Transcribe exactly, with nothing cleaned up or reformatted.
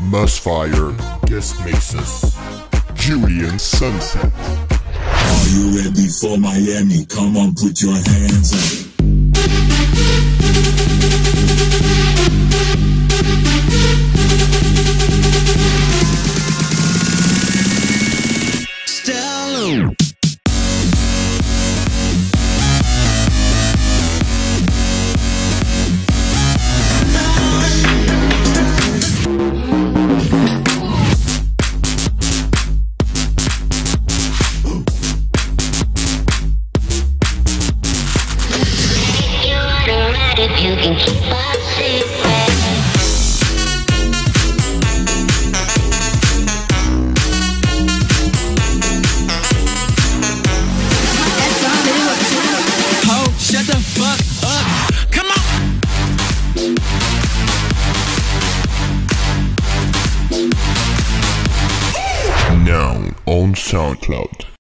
Musphire Guestmixes, Julian SunSet. Are you ready for Miami? Come on, put your hands up. Stella. If you can keep our secret. Ho, shut the fuck up. Come Now on SoundCloud.